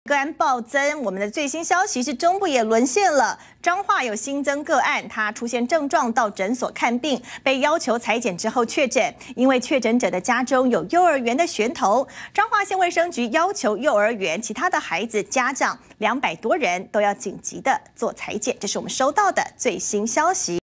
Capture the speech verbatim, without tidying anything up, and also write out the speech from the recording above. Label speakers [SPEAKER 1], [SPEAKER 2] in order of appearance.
[SPEAKER 1] 个案暴增，我们的最新消息是中部也沦陷了。彰化有新增个案，他出现症状到诊所看病，被要求采检之后确诊。因为确诊者的家中有幼儿园的銨头，彰化县卫生局要求幼儿园其他的孩子家长两百多人都要紧急的做采检。这是我们收到的最新消息。